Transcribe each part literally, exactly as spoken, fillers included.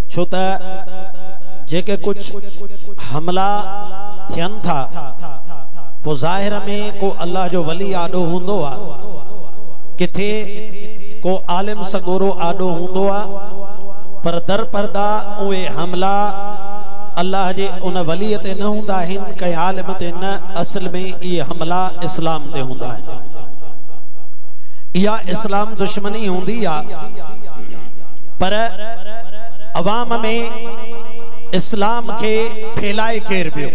छो त जेके कुछ हमला थियन था पो ज़ाहिर में को अल्लाह जो वली आडो हुंदो आ, किथे को आलिम सगोरो आडो हुंदो आ, पर दर पर्दा उए हमला अल्लाह जे उन वली ते न हुंदा आहिनि, कंहिं आलिम ते न। असल में ये हमला इस्लाम ते हुंदा है। या इस्लाम दुश्मनी हुंदी आ, पर अवाम में इस्लाम के फैलाए केर पियो।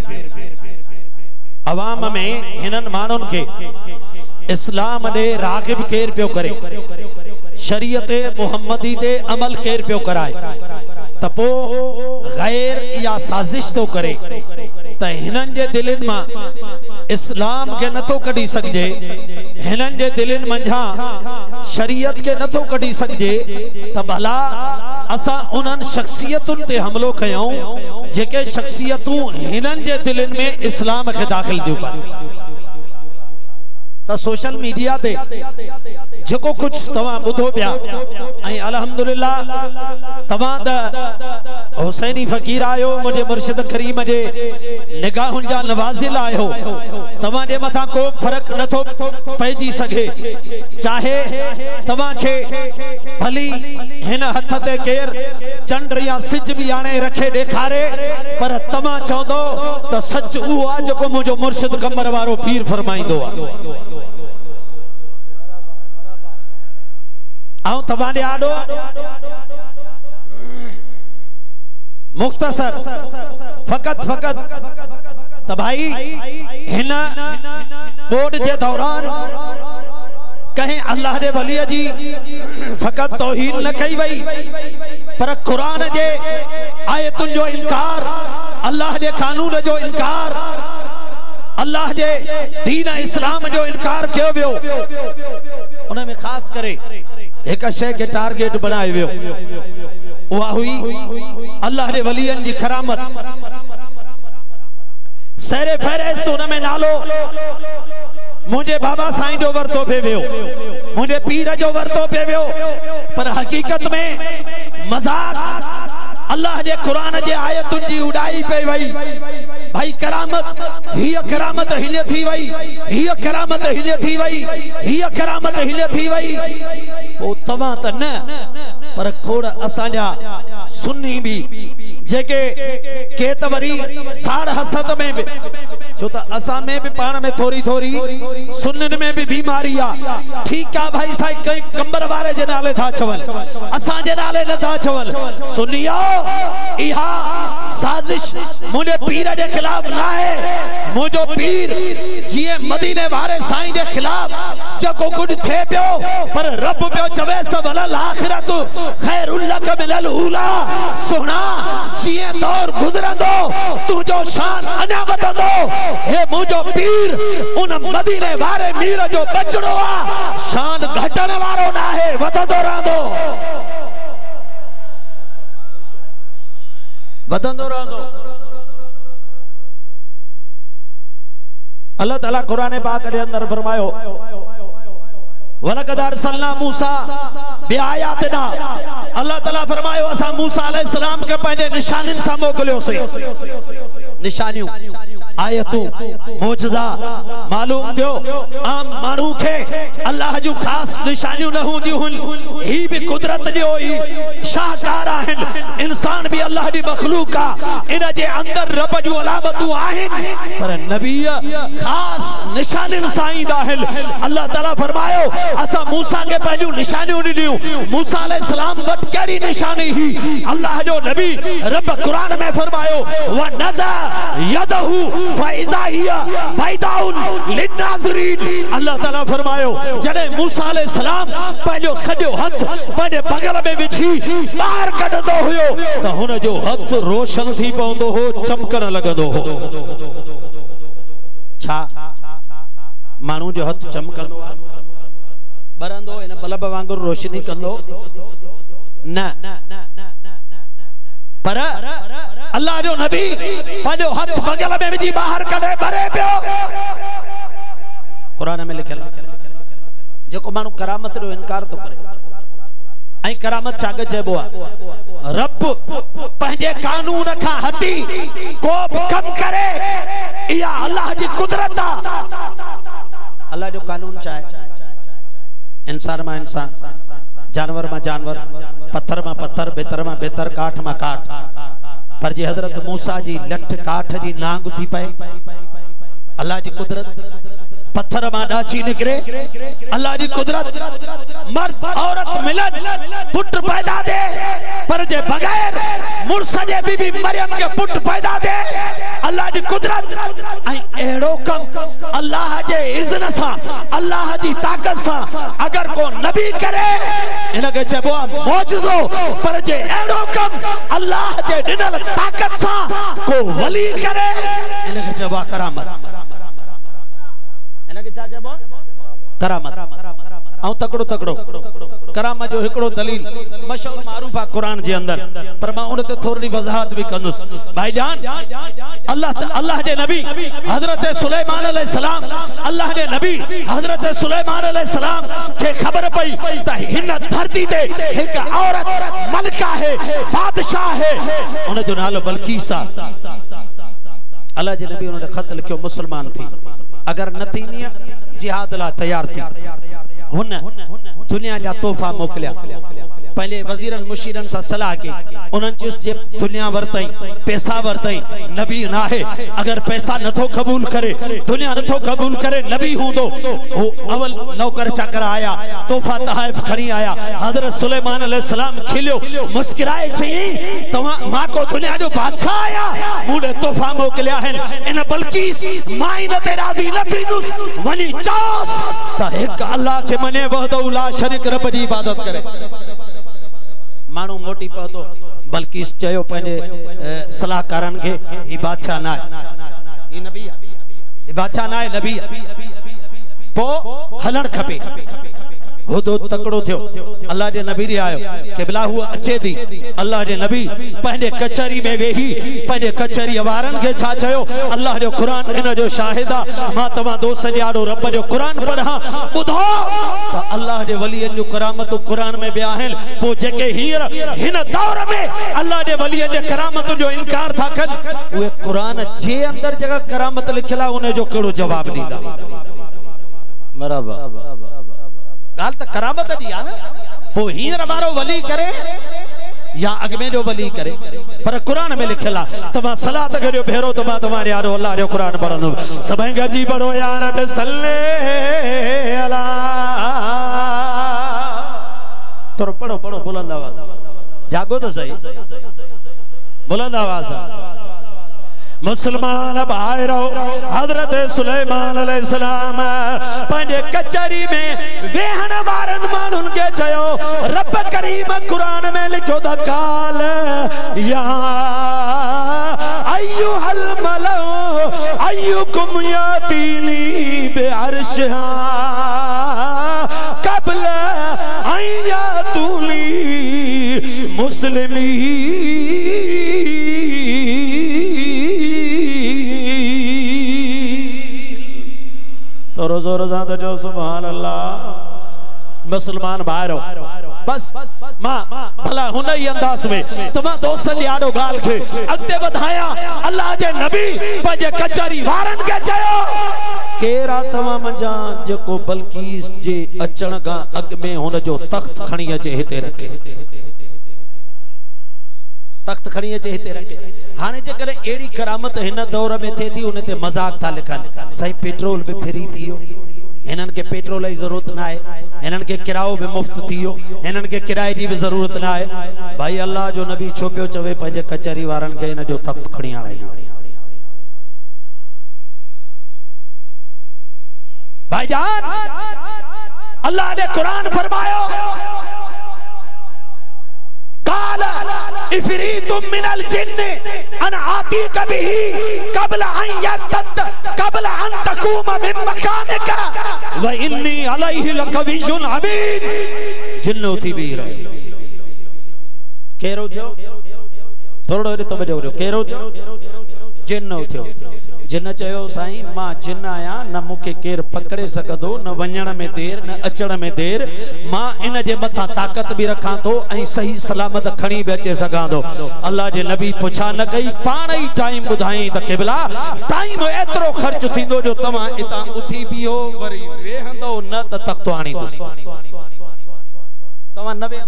अवाम में हिनन मानुन के इस्लाम दे रागिब केर पियो करे, शरीयत मुहम्मदी दे अमल केर पियो कराए, त पो गैर या साजिश तो करे त हिनन जे दिलन मा इस्लाम के नथो कढी सके, हिनन जे दिलन मंझा शरीयत के नथो कढी सके, त भला असा उन्हन शख्सियतुन ते हमलो कयूं जेके शख्सियतूं हिनन जे दिलन में इस्लाम के दाखिल दियो कर। त सोशल मीडिया ते जो कुछ तवा बुधो पिया, अल्हम्दुलिल्लाह तवा द हुसैनी फकीर आयो, मुझे मुर्शिद करीम जे निगाहुन जा नवाजिल आयो, तवा जे मथा को फर्क नथो पइजी सके, चाहे तवा के भली हिन हथ ते केर चंड या सिज भी आने रखे देखारे, पर तवा चौदो त सच उ आ जो मुझो मुर्शिद कमर वारो पीर फरमाइंदो आ। आओ तवाने आडो मुख्तसर फकत फकत त भाई हिन बोर्ड जे दौरान कहीं अल्लाह दे वली जी फकत तौहीन न कई वई, पर कुरान जे आयतुन जो इनकार, अल्लाह दे कानून जो इनकार, अल्लाह जे दीन इस्लाम जो इनकार कियो वियो। उन में खास करे एक शय के टारगेट बनाए वियो, उहा हुई अल्लाह दे वलियन जी करामत। सरे फहरिस्त उन में नालो मुझे बाबा साईं जो वरतो पे वियो, मुझे पीर जो वरतो पे वियो, पर हकीकत में मजाक अल्लाह दे कुरान जे आयतुन जी उड़ाई पे वई। भाई करामत हिय करामत हिले थी वई, हिय करामत हिले थी वई, हिय करामत हिले थी वई। ओ तवा त न, पर खोड़ असांजा सुन्नी भी जेके केतवरी साड़ हसद में भी, जो त असा में भी पान में थोड़ी थोड़ी सुनन में भी बीमारी आ। ठीक आ भाई साईं, कई कंबर वारे जे नाले था चवल, असा जे नाले न था चवल। सुनियो इहा साजिश मुझे पीर के खिलाफ ना है, मुझो पीर जिए मदीने वारे साईं के खिलाफ जको कुछ थे पियो, पर रब पियो चवे सबल आखिरत खैरुल लक मिनल ऊला। सुना जिए दौर गुजरंदो तुझो शान अना वधंदो, हे मुझो पीर उन मदीने वारे मीर जो बचड़ो आ, शान घटण वारो ना है, वधंदो रहंदो, वधंदो रहंदो। अल्लाह ताला कुरान पाक के अंदर फरमायो वलकद अरसलना मूसा बिआयातिना, अल्लाह ताला फरमायो असा मूसा अलैहि सलाम के पहले निशानिन सा मोकलियो से। निशानियों आयतू मोजज़ा मालूम दियो आम मानू के अल्लाह जो खास निशानियों न होंदी हुन, ही भी कुदरत दियो ही शाहकार आहिन। इंसान भी अल्लाह दी मखलूक का इन जे अंदर रब जो अलामतू आहिन, पर नबी खास निशानिन साईं दाहिल। अल्लाह ताला फरमायो असा मूसा के पहलू निशानियों दियो, मूसा अलैहि सलाम वट केड़ी निशानी ही, अल्लाह जो नबी रब कुरान में फरमायो व नज़ा यदहु फइज़ा हिया बैदाउन लिन्नाज़रीन। अल्लाह ताला फरमायो जड़े मूसा अलैहि सलाम पंहिंजो सॼो हथ पंहिंजे बगल में विझी ॿाहिरि कढंदो हुयो त हुन जो हथ रोशन थी पवंदो हो, चमकण लॻंदो हो। छा माण्हू जो हथ चमकंदो आहे, बरंदो इन बल्ब वांगुरु रोशनी कंदो न, पर अल्लाह जो नबी पंहिंजो हथ बगल में विझी ॿाहिरि कढे बरे पियो। कुरान में लिखियल जेको माण्हू करामत जो इनकार तो करे, ऐं करामत छाखे चइबो आहे, रब पंहिंजे कानून का हटी को कम करे या अल्लाह जी कुदरत अल्लाह जो कानून चाहे इंसान में इंसान जानवर में जानवर पत्थर में पत्थर बेतर में बेतर काठ में काठ पर जे हजरत मूसा जी लठ काठ जी नांग थी पाए अल्लाह जी कुदरत पत्थर में डाची निकरे अल्लाह जी कुदरत मर्द औरत मिलन पुत्र पैदा दे पर जे बगैर मुर्स जे बीबी मरियम के पुत्र पैदा दे अल्लाह जी कुदरत आई एड़ो कम अल्लाह जे इज़्न सा अल्लाह जी ताकत सा अगर को नबी करे इनके चबो मौजूदो पर जे एड़ो कम अल्लाह जे दिनल ताकत सा को वली करे इनके चबो करामत इनके छा चबो करामत औ तकड़ो तकड़ो करामत जो हिकड़ो दलील मशहूर मारूफ है कुरान जे अंदर पर मां उन ते थोड़ी वजाहत भी कंदुस भाईजान अल्लाह अल्लाह जे नबी हजरत सुलेमान अलैहि सलाम अल्लाह जे नबी हजरत सुलेमान अलैहि सलाम के खबर पई त हिन धरती ते एक औरत मलका है बादशाह है उन जो नालो बल्कीस अल्लाह जे नबी उन्होंने खत लिखियो मुसलमान थी अगर न थींदी जिहाद ला तैयार थी हुन दुनिया जा तोहफा मोकलिया पहले वजीरन मुशीरन सा सलाह के उन्हनि जे दुनिया वरतई पैसा वरतई नबी ना है अगर पैसा नथो कबूल करे दुनिया नथो कबूल करे नबी हुंदो वो अवल नौकर चाकर आया तोहफा तहफ खणी आया हजरत सुलेमान अलैहि सलाम खिलियो मुस्कुराए चई तवा मां को दुनिया जो बादशाह आया मुडे तोहफा मोकलिया है इन बल्कीस माई न ते राजी न थींदुस वनी चास त एक अल्लाह के मने वहदो ला शरीक रब जी इबादत करे मानू मोटी पतो बल्कीस चयो पंहिंजे सलाहकारन के ई बादशाह ना ई नबी ई बादशाह ना नबी पो हलण खपे होदो तकड़ो थियो अल्लाह जे नबी रे आयो क़िबला हुआ अचे दी अल्लाह जे नबी पंहिंजे कचहरी में वेही पंहिंजे कचहरी वारन के छा चयो अल्लाह जो कुरान इन जो शाहिदा मां तवा दोस्त जाड़ो रब जो कुरान पढ़ा बुधो तो अल्लाह जे वलियन जो करामत कुरान में बया है पो जेके हीर हिन दौर में अल्लाह जे वलियन जे करामत जो इनकार था कर वे कुरान जे अंदर जगह करामत लिखला उन जो केड़ो जवाब दीदा मरहबा गाल त करामत दी आ न पो हीर मारो वली करे या अगमे जो वली करे पर कुरान में लिखला तमा सलात करियो भेरो तमा तुम्हारे यारो अल्लाह जो कुरान पढ़नो सबै गजी पढ़ो या रब सल्ले अला तो पढ़ो पढ़ो बुलंद आवाज जागो तो सही बुलंद आवाज मुसलमान भाईरो हजरत सुलेमान अलैहि सलाम पंहिंजे कचहरी में वेहण वारन मानुन के चयो रब करीम कुरान में लिखो द काल या अय्युहल मलउ अय्युकुम यातीली बिअर्शिहा क़ब्ल अय्यातुली मुस्लिमी तो रोजो रोजा तो जो सुभान अल्लाह मुसलमान भाईरो बस मां भला हुन ही अंदाज में तमा दोस्त यारो गाल के अगते वधाया अल्लाह जे नबी पंहिंजे कचहरी वारन के चयो केरा तमा मंजा जेको बल्कीस जे अचण का अग में हुन जो तख्त खणी अचे हिते रखे तख्त खणी अचे हिते रखे हाने जे करे एड़ी करामत हिन दौर में थे थी उन ते मजाक था लिखन सही पेट्रोल भी फ्री थियो इनन के पेट्रोल की जरूरत ना है इनन के किराओ भी मुफ्त थियो इनन के किराए की भी जरूरत ना है भाई अल्लाह जो नबी छो पियो चवे पंहिंजे कचहरी वारन के इन जो तख्त खणी आणे भाईजान अल्लाह ने कुरान फरमायो काला इफरीतुम मिनल जिन्न अन आतीक बिही क़ब्ल अन यतद क़ब्ल अन तकूम मिन मकानिका व इन्नी अलैहि लकवियुन अमीन जिन्नो थी भी रहे केरो थियो थोड़ो रे तवज्जो करो केरो थियो जिन्नो थियो जिन चयो साईं मां जिन आया न मुखे केर पकड़े सकदो न वणण में देर न अचण में देर मां इन जे मथा ताकत भी रखां तो ऐं सही सलामत खणी भी अचे सघां तो अल्लाह जे नबी पुछा न कई पाण ही टाइम बुधाई त क़िबला टाइम एतरो खर्च थींदो जो तमा इता उठी बियो वरी वेहंदो न त तख्तो आणी दो तमा न वे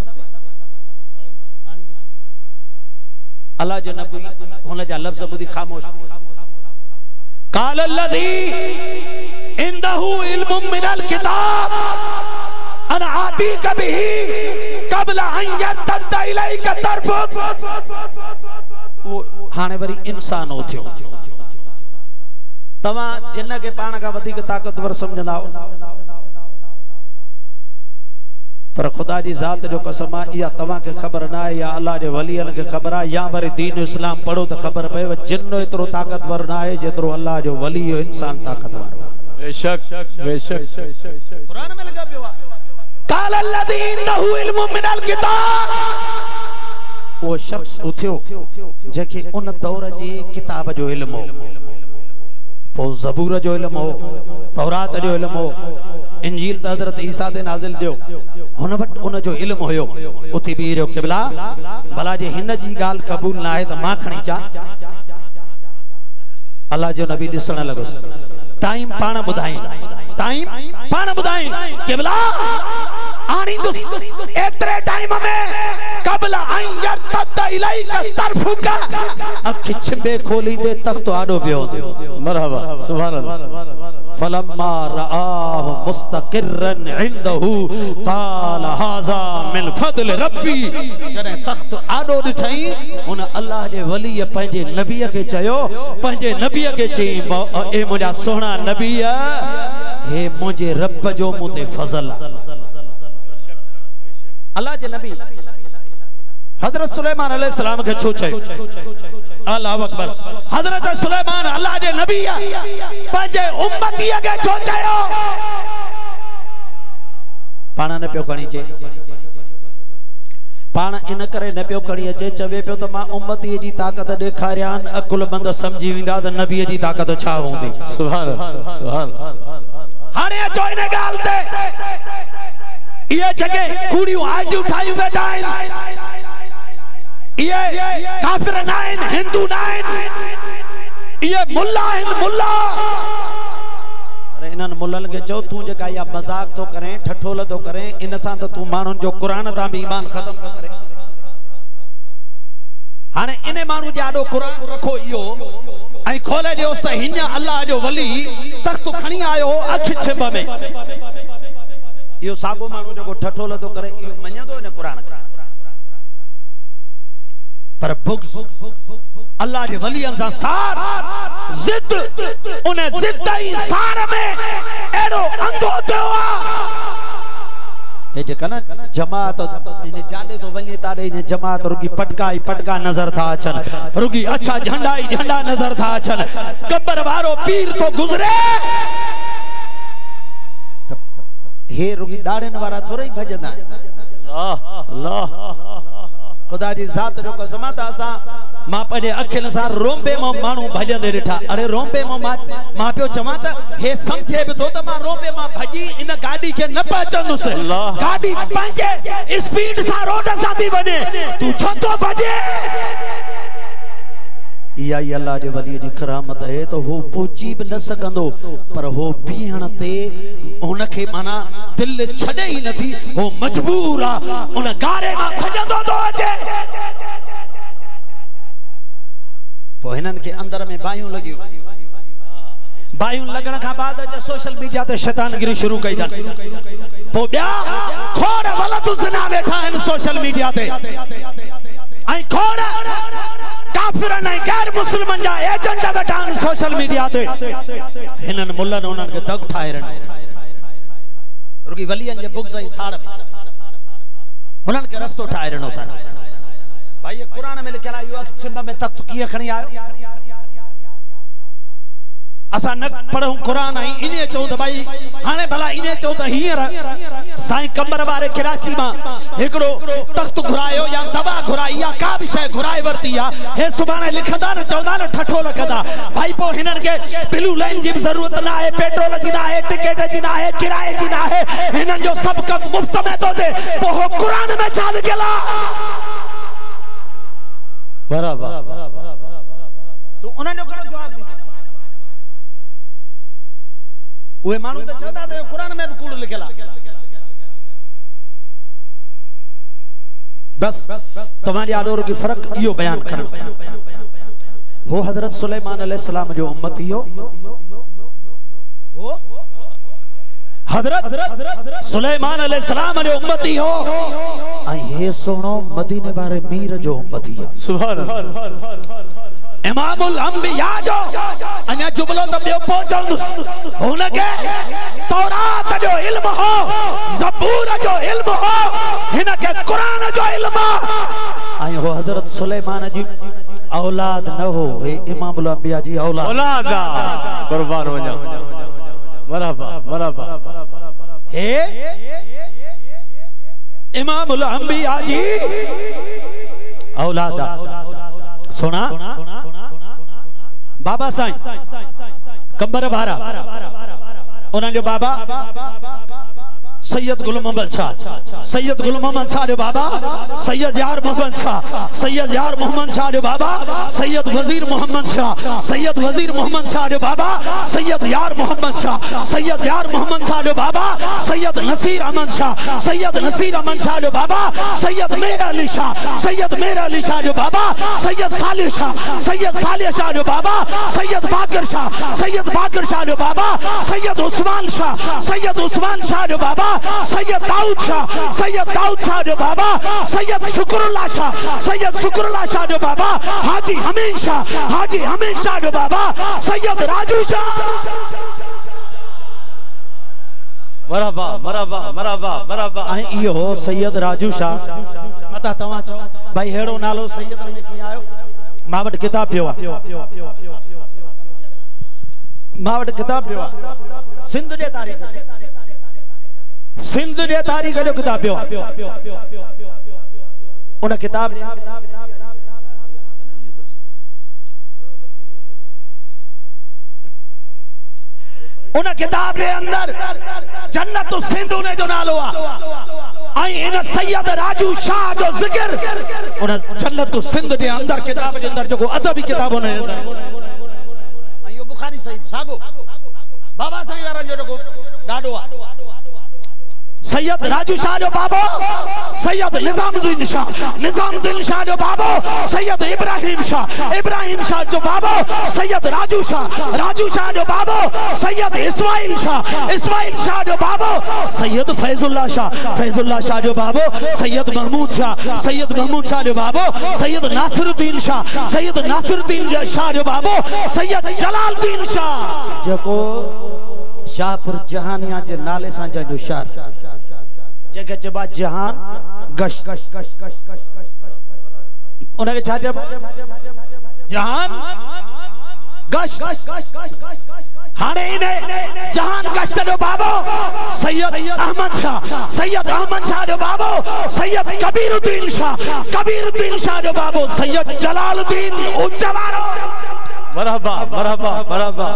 अल्लाह जे नबी हुन जा लफ्ज बुधी खामोश काल लदी इंदहु इल्मु मिनल किताब अन आती कभी कबला अन यरतद इलैका तरफुक वो हाने वरी इंसान हो थियो तवा जिन के पाण का वधिक ताकतवर समझंदा पर खुदा जी जात जो कसम आ या तवा के खबर ना है या अल्लाह जे वलियन के खबर आ या वरी दीन इस्लाम पढ़ो तो खबर पे जिन एतरो ताकतवर ना है जेतरो अल्लाह जो वली हो इंसान ताकतवर बेशक बेशक कुरान में लगा पियो काल अल्लज़ी इन्नहु इल्मु मिनल किताब वो शख्स उठियो जेके उन दौर जी किताब जो इल्म हो पो ज़बूर जो इल्म हो तौरात जो इल्म हो इंजील त हज़रत ईसा दे नाज़िल दियो हुन वट उन जो इल्म होयो उथी बी रहियो क़िबला भला जे हिन जी गाल कबूल ना है त मां खणी चा अल्लाह जो नबी दिसण लगो टाइम पाण बुधाई टाइम पाण बुधाई क़िबला आनी दुस एतरे टाइम में कबला अन यरतद इलैका तरफुका अख छिबे खोली दे तक तो आडो पियो मरहबा सुभान अल्लाह फलम्मा रआहु मुस्तकिरन इंदहु काल हाजा मिन फضل रब्बी जने तख्त आडो दिठई उन अल्लाह जे वली पंहिंजे नबी के चयो पंहिंजे नबी के चई ए मुजा सोहना नबी हे मुझे रब जो मुते फजल अल्लाह जे नबी हजरत सुलेमान अलैहि सलाम के छो छे अल्लाहु अकबर हजरत सुलेमान अल्लाह जे नबी पंहिंजे उम्मती के छो चयो पाण न पियो खणी चे पाण इन करे न पियो खणी अचे चवे पियो त मां उम्मती जी ताकत ॾेखारियान अकुल बंद समझी विंदा त नबी जी ताकत छा हूंदी सुभान सुभान हाणे अचो इन ॻाल्हि ते ये जगह कूड़ियों आज उठाई बैठा है ये काफिर नाइन हिंदू नाइन ये मुल्ला है मुल्ला अरे इनन मुल्लन के चो तू जका या मजाक तो करें ठठोल तो करें इन सा तो तू मानुन जो कुरान ता भी ईमान खत्म तो करे हाने इने मानु जाडो कुरान रखो इयो आई खोले दियोस त हिन अल्लाह जो वली तख्त खणी आयो अख छिब में यो सागो मानो जो ठठोल तो करे यो मन्यदो ने कुरान पर बुग्ज अल्लाह के वलियन सा सार जिद उन जिद ही सार में एडो अंधो देवा ए जे कना जमात इन जाने तो वली तारे इन जमात रुगी पटका ही पटका नजर था अचन रुगी अच्छा झंडा ही झंडा नजर था अचन कब्र वारो पीर तो गुजरे हे रुगी दाड़न वाला थोड़ा ही भजंदा अल्लाह अल्लाह खुदा जी जात जो कसम त असा मां पंहिंजे अखियुनि सां रोंबे मां माण्हू भजंदे ॾिठा अरे रोंबे मां मां पियो चवां त हे सम्झे बि थो त मां रोंबे मां भॼी इन गाॾी खे न पहुचंदुसि गाॾी पंहिंजे स्पीड सां रोड सां थी वञे तूं छो थो भॼे या अल्लाह जे वली जी करामत है तो हो पहुची भी न सकंदो पर हो बीहण ते उनखे माना दिल छड़े ही नथी हो मजबूर आ उन गारे मां भजंदो तो अचे पो हिनन के अंदर में बायूं लगियो बायूं लगण का बाद जे सोशल मीडिया ते शैतानगिरी शुरू कई दन पो बिया खोड़ गलत सुना बैठा है सोशल मीडिया ते आई खोड़ काफिर नहीं गैर मुसलमान जा एजेंट बैठा सोशल मीडिया ते हिनन मुल्लन उनन के दग ठाए रन रुगी वलियन जे बुग्स ई साड़ हुनन के रस्तो ठाए रनो था भाई ये कुरान में लिखला यो छिब में तख्त किए खणी आयो असा न पढ़ूं कुरान आई इने चऊं त भाई हाणे भला इने चऊं त हींअर साईं कंबर वारे कराची मां हिकिड़ो तख्त घुरायो या दवा घुराई या का बि शइ घुराए वरती आ हे सुभाणे लिखंदा न चवंदा न ठठो लिखंदा भाई पोइ हिननि खे ब्लू लाइन जी बि ज़रूरत न आहे पेट्रोल जी न आहे टिकट जी न आहे किराए जी न आहे हिननि जो सभु कमु मुफ़्त में थो ॾे पोइ हो क़ुरान में छा लिखियल आहे बराबरि तूं उन्हनि जो कहिड़ो जवाबु ॾींदो उहे माण्हू त चवंदा त क़ुरान में बि कूड़ लिखियल आहे बस तव्हांजे आॾोर खे फ़र्क़ु इहो बयानु करणु हो हज़रत सुलेमान अलैहिस्सलाम जो उम्मती हो हज़रत सुलेमान अलैहिस्सलाम जो उम्मती हो ऐं हे सोणो मदीने वारे मीर जो उम्मती आहे सुभान अल्लाह इमामुल अंबिया जो अन्या जुमलो त ॿियो पहुचाऊंदुसि हुनखे तौरात जो इल्म हो ज़बूर जो इल्म हो हिनखे क़ुरान जो इल्म ऐं हो हज़रत सुलेमान जी औलाद न हो हे इमामुल अंबिया जी औलाद औलाद कुर्बान वञा मरहबा मरहबा हे इमामुल अंबिया जी औलाद सुना बाबा साईं कंबर वारा उन्हनि जो बाबा सैयद गुल मोहम्मद शाह सैयद गुल मोहम्मद शाह जो बाबा सैयद यार मोहम्मद शाह सैयद यार मोहम्मद शाह जो बाबा सैयद वजीर मोहम्मद शाह सैयद वजीर मोहम्मद शाह जो बाबा सैयद यार मोहम्मद शाह सैयद यार मोहम्मद शाह जो बाबा सैयद नसीर अहमद शाह सैयद नसीर अहमद शाह जो बाबा सैयद मेर अली शाह सैयद मेर अली शाह जो बाबा सैयद सालिह शाह सैयद सालिह शाह जो बाबा सैयद बाकर शाह सैयद बाकर शाह जो बाबा सैयद उस्मान शाह सैयद उस्मान शाह जो बाबा सैयद दाऊद शाह सैयद दाऊद शाह जो बाबा सैयद शुक्रुल्लाह शाह सैयद शुक्रुल्लाह शाह जो बाबा हाजी हमीद शाह हाजी हमीद शाह जो बाबा सैयद राजू शाह मरहबा मरहबा मरहबा मरहबा ऐं इहो सैयद राजू शाह मता तव्हां चओ भाई हेड़ो नालो सैयद में कीअं आयो मां वटि किताब पियो आहे मां वटि किताब पियो आहे सिंध जे तारीख़ सिंध जे तारीख़ जो किताब पियो उन किताब उन किताब जे अंदर जन्नत सिंध उन जो नालो आहे ऐं इन सैयद राजू शाह जो ज़िक्र उन जन्नत सिंध जे अंदर किताब जे अंदर जेको अदबी किताब उन जे अंदर ऐं इहो बुखारी सही सागो बाबा साईं वारनि जो जेको ॾाढो आहे सैयद राजू शाह जो बाबो सैयद निजामुद्दीन शाह निजामुद्दीन शाह जो बाबो सैयद इब्राहिम शाह इब्राहिम शाह जो बाबो सैयद राजू शाह राजू शाह जो बाबो सैयद इस्माइल शाह इस्माइल शाह जो बाबो सैयद फैजुल्लाह शाह फैजुल्लाह शाह जो बाबो सैयद महमूद शाह सैयद महमूद शाह जो बाबो सैयद नासिरुद्दीन शाह सैयद नासिरुद्दीन शाह जो बाबो सैयद जलालुद्दीन शाह जेको शाहपुर जहानिया जे नाले सां जो शहर जेके चइबा जहान गश उनखे छा चइबो जहान गश हाणे इने जहान गश जो बाबो सैयद अहमद शाह सैयद अहमद शाह जो बाबो सैयद कबीरुद्दीन शाह कबीरुद्दीन शाह जो बाबो सैयद जलालुद्दीन उच्चवारो मरहबा मरहबा मरहबा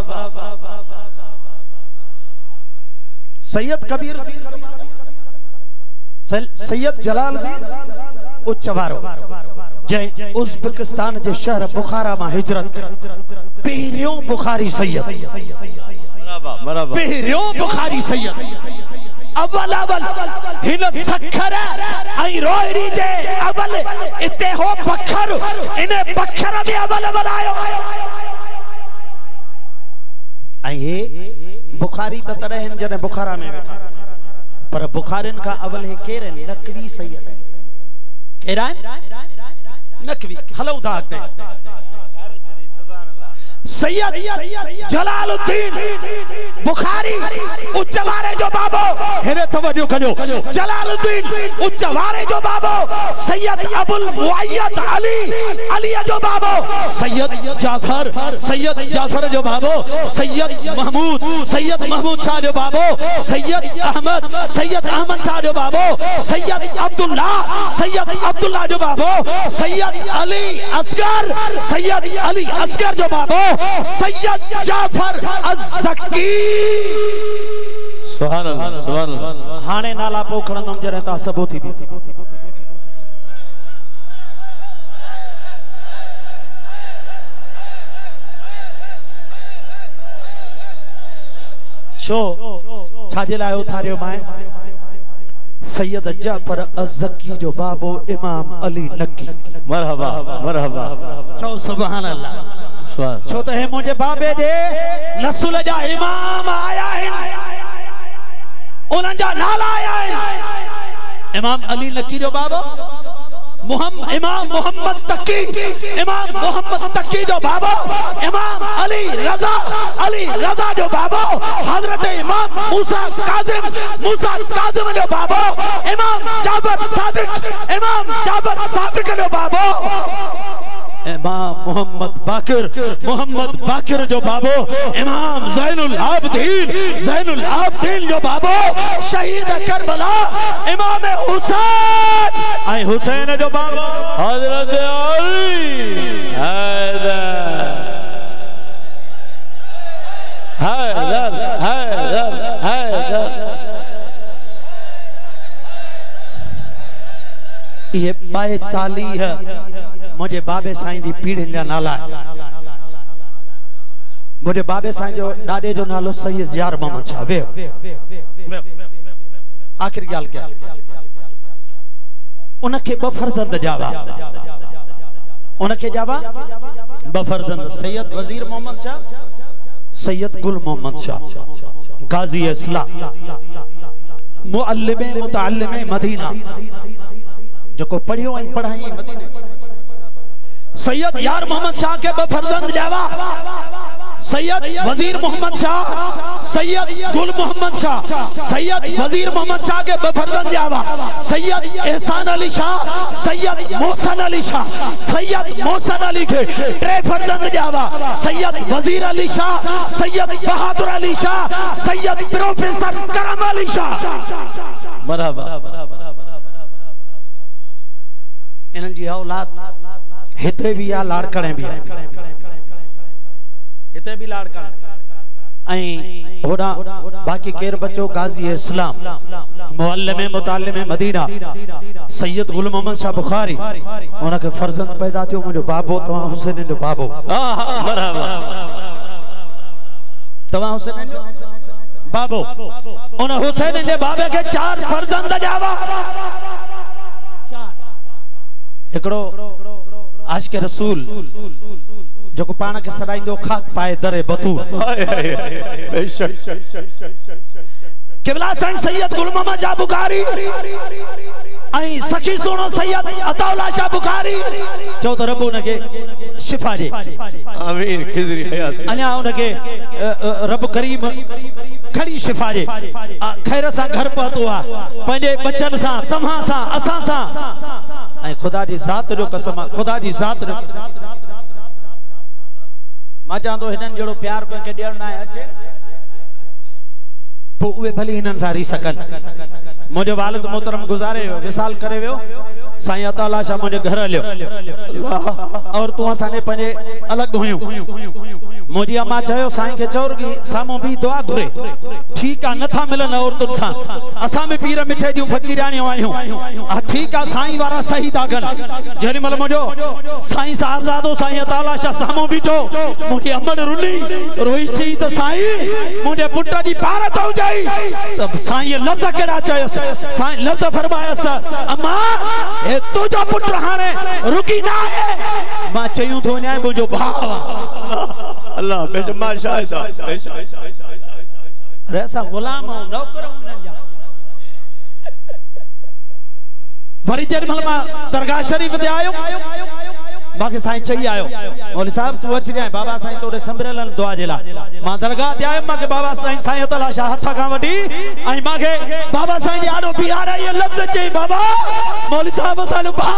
सैयद कबीरुद्दीन सैयद जलालुद्दीन उच्चवारो जै उज़्बेकिस्तान जे शहर बुखारा में हिजरत पहिरियों बुखारी सैयद पहिरियों बुखारी सैयद अवल अवल हिन सखर आई रोहिड़ी जे अवल इते हो पखर इने पखर में अवल अवल आयो आई बुखारी त तरह जने बुखारा में बैठा पर बुखारिन का अवल है केरे नकवी सैयद केरा नकवी हलो दाग दे सैयद जलालुद्दीन बुखारी उच्चवारे जो बाबो हेरे तवज्जो कजो जलालुद्दीन उच्चवारे जो बाबो सैयद अबुल मुअय्यद अली अली जो बाबो सैयद जाफर सैयद जाफर जो बाबो सैयद महमूद सैयद महमूद शाह जो बाबो सैयद अहमद सैयद अहमद शाह जो बाबो सैयद अब्दुल्ला सैयद अब्दुल्ला जो बाबो सैयद अली असगर सैयद अली असगर जो बाबो सैयद जाफर अज़्ज़की सुभान अल्लाह सुभान अल्लाह हाने नाला पोखड़ंदम जरे ता सबो थी बी छो छाजे लाए उथारियो माए सैयद जाफर अज़्ज़की जो बाबो इमाम अली नकी मरहबा मरहबा चो सुभान अल्लाह छो तो है मुझे बाबे जे नस्ल जा इमाम आया है उन्हनि जा नाला आया है इमाम अली नकी जो बाबो मुहम्मद इमाम मोहम्मद तकी इमाम मोहम्मद तकी जो बाबो इमाम अली रजा अली रजा जो बाबो हजरत इमाम मूसा काजिम मूसा काजिम जो बाबो इमाम जाबर सादिक इमाम जाबर सादिक जो बाबो इमाम मोहम्मद बाकिर मोहम्मद बाकिर जो बाबो इमाम ज़ैनुल आबदीन ज़ैनुल आबदीन जो बाबो शहीद करबला इमाम हुसैन आई हुसैन जो बाबो हजरत अली हैदर हैदर हैदर हैदर ये पाए ताली है मुझे बाबे साईं जी पीढ़ियुनि जा नाला मुझे बाबे साईं जो ॾाॾे जो नालो सैयद यार मोहम्मद शाह वे आखिरी ॻाल्हि क्या उनखे ॿ फर्ज़ंद जावा उनखे जावा ॿ फर्ज़ंद सैयद वजीर मोहम्मद शाह सैयद गुल मोहम्मद शाह गाजी इस्लाम मुअल्लिम मुतअल्लिम मदीना जो को पढ़ियो ऐं पढ़ाई मदीने सैयद यार मोहम्मद शाह के ब फर्जंद जावा सैयद वजीर मोहम्मद शाह सैयद गुल मोहम्मद शाह सैयद वजीर मोहम्मद शाह के ब फर्जंद जावा सैयद एहसान अली शाह सैयद मोहसन अली शाह सैयद मोहसन अली के टे फर्जंद जावा सैयद वजीर अली शाह सैयद बहादुर अली शाह सैयद प्रोफेसर करम अली शाह मरहबा इन्हनि जी औलाद हिते भी आ लाड़कड़े भी हिते भी लाड़कड़े ऐं होड़ा बाकी केर बच्चो गाजी इस्लाम मुअल्लिम मुतअल्लिम मदीना सैयद गुल मोहम्मद शाह बुखारी उनके फर्जंद पैदा थियो मुझो बाबो तवा हुसैन जो बाबो मरहबा तवा हुसैन जो बाबो उन हुसैन जे बाबे के चार फर्जंद जावा एकड़ो आज के रसूल जो को पाना के सदाइंदो खाक पाए दरे बतूर किबला साईं सैयद गुल मोहम्मद शाह बुखारी आई सखी सुनो सैयद अताउल्ला शाह बुखारी चो तो रब उनके शिफा जे आमीन खिजरी हयात अना उनके रब करीम खड़ी शिफा जे खैर सा घर पहुतो आ पंजे बच्चन सा तमा सा असा सा ऐं खुदा जी ज़ात जो कसम खुदा जी ज़ात जो मां चाहंदो हिननि जहिड़ो प्यार कंहिंखे ॾियण न आहे अचे पोइ उहे भली हिननि सां रही सघनि मुझे वालिद मोहतरम गुजारे विसाल करे वियो साईं अताउल्ला शाह मुझे घर हलियो और तू असाने पंजे अलग हुयूं मुझी अम्मा चयो साईं के चौरगी सामो भी दुआ घुरे ठीक आ नथा मिलन औरतुन सां असा में पीर मिठे जूं फकीराणियूं आयूं आ ठीक आ साईं वारा सही था गन जेरी मल मुझो साईं साहबजादो साईं अताउल्ला शाह सामो बीठो मुझी अम्मा रुली रोई छी त साईं मुझे पुट दी पार तो जाई तब साईं लफ्ज केड़ा चयस साईं लफ्ज फरमायस अम्मा ए तुझो पुट हाने रुकी ना है मां चयूं थो न्याय मुझो भाव अल्लाह बेशक माशाअल्लाह अरे ऐसा गुलाम हूं नौकर हूं न जा वरी जेर मलमा दरगाह शरीफ ते आयो माके साईं चई आयो मौलवी साहब तू अच जाए बाबा साईं तोरे संभरल दुआ जेला मां दरगाह ते आयो माके बाबा साईं साईं अतला शाह हथा का वडी आई माके बाबा साईं आडो प्यार है ये लफ्ज चई बाबा मौलवी साहब सानु भा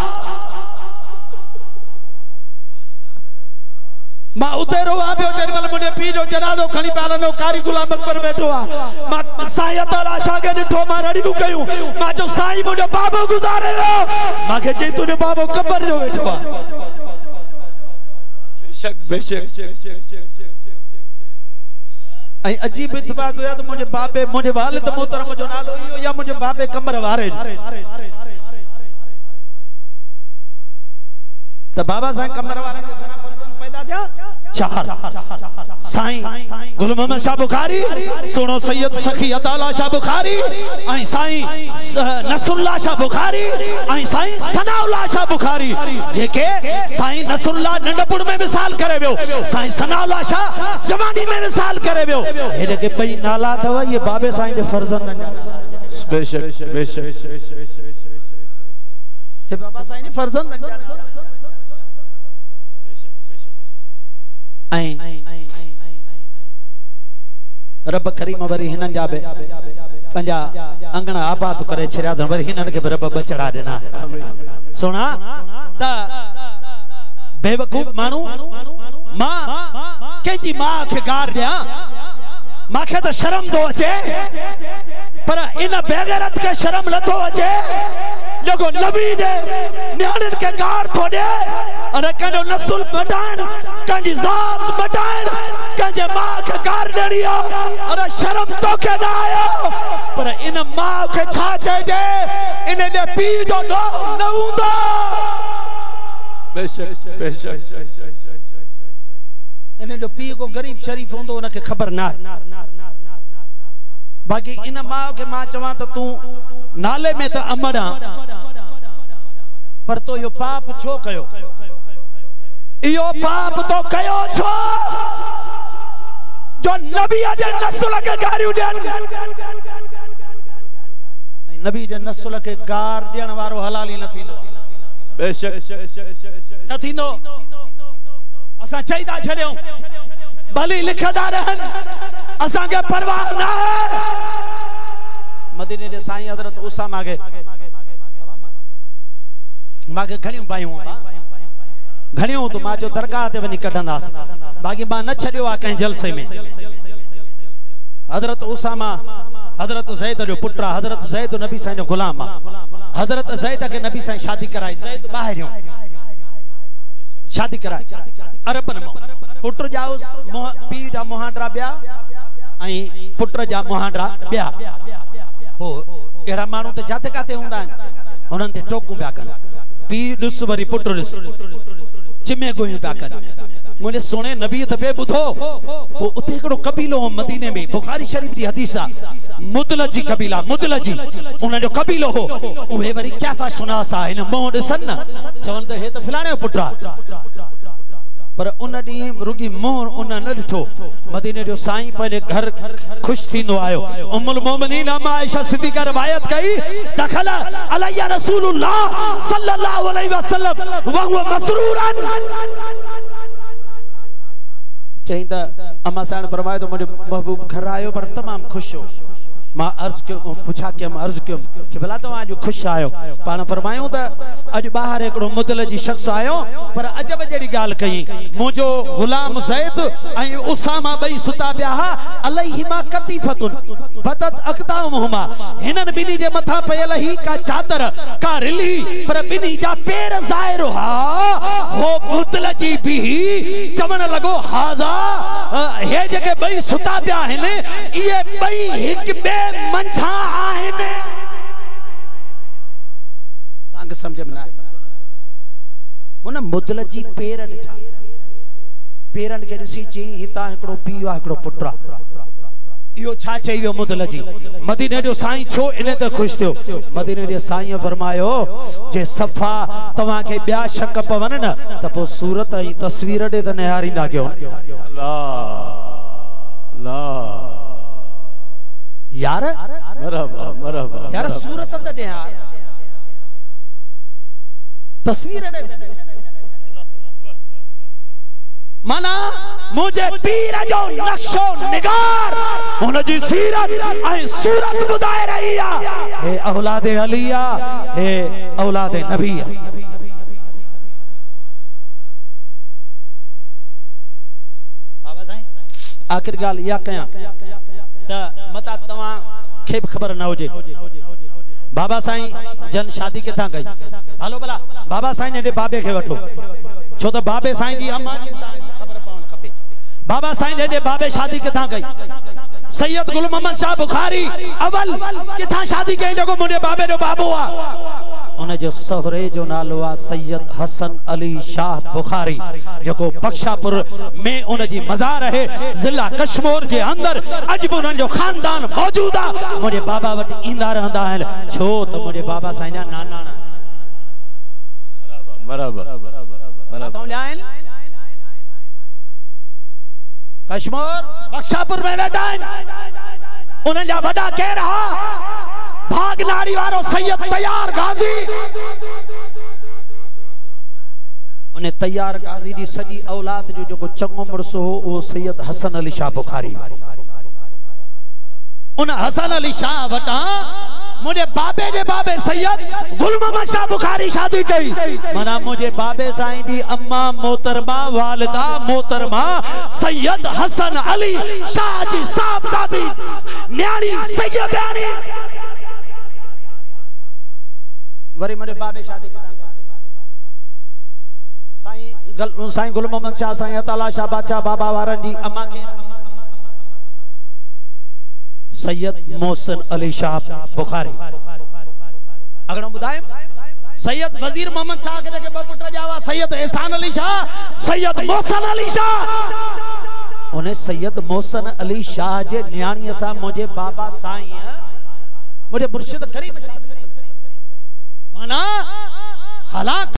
मां उते रोवा पियो जेडी मल मुने पी जो जनादो खणी पालनो कारी गुलाम अकबर बैठो आ मां साईं अतला शाह के डिठो मां रड़ियो कयो मां जो साईं मुजो बाबो गुजारे वियो माके चई तुने बाबो कब्र जो बैठो आ बेशक बेशक आई अजीब इत्तेफाक हुआ तो मुझे बाबे मुझे वालिद मोहतरम जो नालो इयो या मुझे बाबे कमर वारे तो बाबा साईं कमर वारे के घणा फर्जंद पैदा थिया चार साईं गुल मोहम्मद शाह बुखारी सुनो सैयद सखी अताला शाह बुखारी आई साईं नसरुल्लाह शाह बुखारी आई साईं सनाउल्लाह शाह बुखारी जेके साईं नसरुल्लाह नंढपुर में मिसाल करे वियो साईं सनाउल्लाह शाह जवानी में मिसाल करे वियो हेडे के बई नाला थवा ये बाबे साईं जे फर्जंद बेशक बेशक ये बाबा साईं जे फर्जंद रब करीम वरी हिनन जा पंजा अंगना आबाद करे छरिया वरी हिनन के रब बचड़ा देना सुना त बेवकूफ मानू मां केजी मां के गार दिया माखे तो शर्म दो अचे पर इन बेगैरत के शर्म लथो अचे जगो नबी दे न्याणन के गार थो दे अरे कनो नस्ल बटाण कंजी जात बटाण कंजे मां के गार देड़िया अरे शर्म तो के ना आयो पर इन मां के छा चइजे इन दे पी जो नो न हुंदा बेशक बेशक इन जो पी को गरीब शरीफ होंदो उनके खबर ना बाकी इन मां के मां चवा तो तू नाले में तो अमरा पर तो यो पाप छो कयो यो पाप तो कयो छो जो नबी जे नस्ल के गारियो देन नबी जे नस्ल के गार देन वारो हलाली न थींदो बेशक न थींदो असा चाहिदा छड़ियो भली लिखदा रहन असा के परवाह ना मदीने दे साईं हजरत उसामा के मागे घणियों बायूं घणियों तो मां जो दरगाह ते वनी कढंदास बाकी मां न छडियो आ कहीं जलसे में हजरत उसामा हजरत ज़ैद जो पुत्र हजरत ज़ैद नबी साईं जो गुलाम हजरत ज़ैद के नबी साईं शादी कराई ज़ैद बाहरियो शादी कराई अरबन में पुत्र जाउस पी जा मोहांडरा ब्या आई पुत्र जा मोहांडरा ब्या पो एड़ा मानू ते जाते काते हुंदा हुनन ते टोकू ब्या कन पी दुस वरी पुत्र दुस चिमे गोयो ब्या कन मुने सोने नबी ते पे बुधो वो उते एकड़ो कबीलो मदीने में बुखारी शरीफ दी हदीस आ मुदलजी कबीला मुदलजी उन जो कबीलो हो उहे वरी क्या फा सुनासा इन मोह दसन चवन तो हे तो फलाणे पुत्रा पर उन दी रुगी मोर उन न दिठो मदीने जो साईं पहले घर खुश थींदो आयो उम्मुल मोमिनीन अम्मा आयशा सिद्दीका रिवायत कई दखला अलैया रसूलुल्लाह सल्लल्लाहु अलैहि वसल्लम व हुवा मसरूरन चाहिदा अम्मा साईं फरमाए तो मुझे महबूब घर आयो पर तमाम खुश हो मां अर्ज के पूछा के अर्ज के कि भला तो आज खुश आयो पाण फरमायो त आज बाहर एकड़ो मुदलजी शख्स आयो पर अजब जेडी गाल कई मुजो गुलाम ज़ैद आई उसामा बई सुता पिया अलैहिमा कतीफतुन फतत अकदामुहुमा हिनन बिनी जे मथा पयल ही का चादर का रिली पर बिनी जा पैर ज़ाहिर हा हो मुदलजी भी चवण लगो हाजा हे जके बई सुता पिया हने ये बई हिक बे मंझा आहिन तंग समझ में ना उन मुदलजी पेर ॾिठा पेरन के ॾिसी चई हिता हिकड़ो पीउ आहे हिकड़ो पुत्र आहे इहो छा चई वियो मुदलजी मदीने जो साईं छो इन ते खुश थियो मदीने जे साईं फरमायो जे सफ़ा तव्हां के ॿिया शक पवन न त पोइ सूरत ऐं तस्वीर ॾे त निहारींदा कयो अल्लाह अल्लाह यार मरहबा मरहबा यार सूरत त निहार तस्वीर ॾे माना मुझे पीर जो नक्शो निगार उन जी सीरत ऐं सूरत बुधाए रही है। हे औलाद अलिया, हे औलाद नबिया। बाबा साईं आखिर गाल या कया त मता तवा खे खबर न होजे बाबा साईं जन शादी किथा गई। हलो भला बाबा साईं ने बाबे के वठो, छो तो बाबे साईं जी अम्मा जी खबर पाउण खपे। बाबा साईं ने बाबे शादी किथा गई। सैयद गुल मोहम्मद शाह बुखारी अवल किथा शादी कई जो मुझे बाबे जो बाबू आ उन जो सोहरे जो नालो आ सैयद हसन अली शाह बुखारी जो बख्शापुर में उन जी मजार है जिला कश्मीर के अंदर। अज भी उन जो खानदान मौजूद आ। मुझे बाबा वट इंदा रहंदा है, छो तो मुझे बाबा साईं जा नाना बराबर बराबर कश्मीर बख्शापुर में बैठा है। उन जा वडा कह रहा भाग नाड़ी वारो सैयद तैयार गाजी। उन्हें तैयार गाजी जी सजी औलाद जो जो चंगो मुड़सो हो वो सैयद हसन अली शाह बुखारी। उन हसन अली शाह वटा मुझे बाबे जे बाबे सैयद गुल मोहम्मद शाह बुखारी शादी कई। मना मुझे बाबे साईं जी अम्मा मोहतरमा वालिदा मोहतरमा सैयद हसन अली शाह जी साहबजादी न्याणी सैयदानी वरी मुझे बाबे शादी साईं गल साईं गुल मोहम्मद शाह साईं अताला शाह बादशाह बाबा वारन जी अम्मा के सैयद मोहसिन अली शाह बुखारी। अगर बुधाए सैयद वजीर मोहम्मद शाह के जगह बपुट जावा सैयद एहसान अली शाह सैयद मोहसिन अली शाह। उन्हें सैयद मोहसिन अली शाह जे न्याणी सा मुझे बाबा साईं मुझे मुर्शिद करीम माना हालांकि